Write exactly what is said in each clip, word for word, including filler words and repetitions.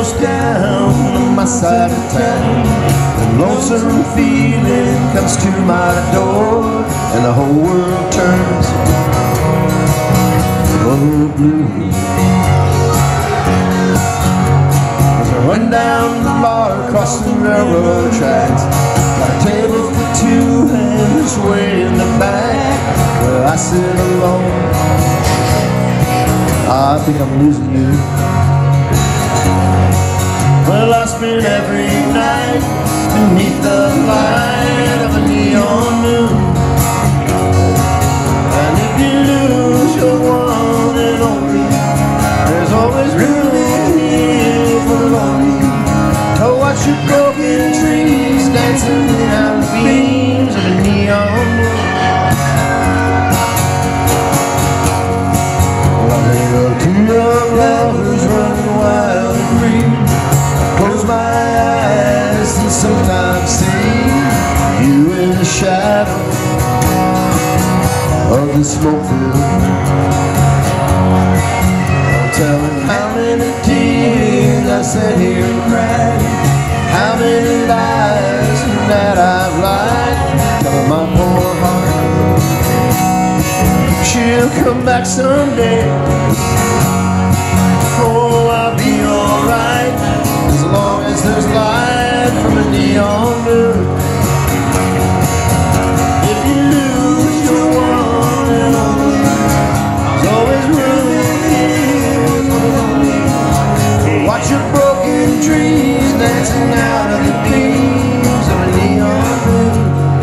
goes down on my side of town. The lonesome feeling comes to my door, and the whole world turns blue. As I run down the bar across the railroad tracks, got a table for two and it's way in the back where I sit alone. I think I'm losing you. Well, I spend every night beneath the light of a neon moon. And if you lose your one and only, there's always room here for the lonely to watch your broken trees dancing out the beams of a neon moon. Well, I think of two young lovers running wild and free. Close my eyes and sometimes see you in the shadow of the smoke field. Don't tell me how many tears I sat here and cried, how many lies that I've lied. Tell me my poor heart, she'll come back someday. Oh, I'll be alright as long as there's light from a neon moon. If you lose your one and only, there's always room here for the lonely. Watch your broken dreams dancing out of the beams of a neon moon.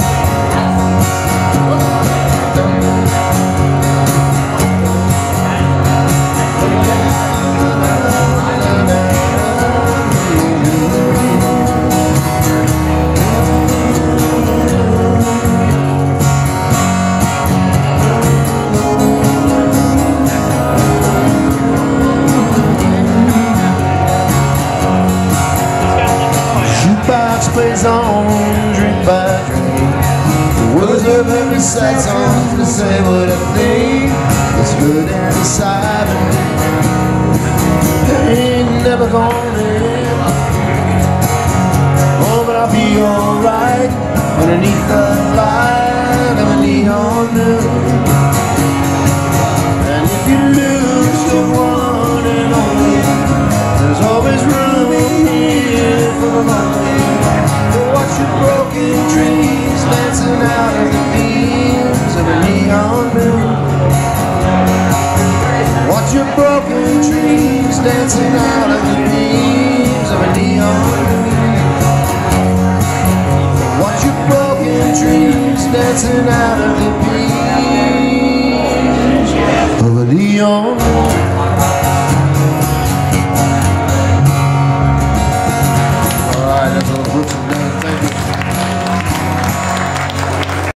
Plays on, drink by drink. The words of every sad song to say what I think. It's good inside of me. Ain't never gonna end. Oh, but I'll be alright underneath the light of a neon moon. And if you lose the one and only, there's always room here for the lonely. Watch your broken dreams dancing out of the beams of a neon moon. Watch your broken dreams dancing out of the beams of a neon moon. Watch your broken dreams dancing out of the beams of a neon moon.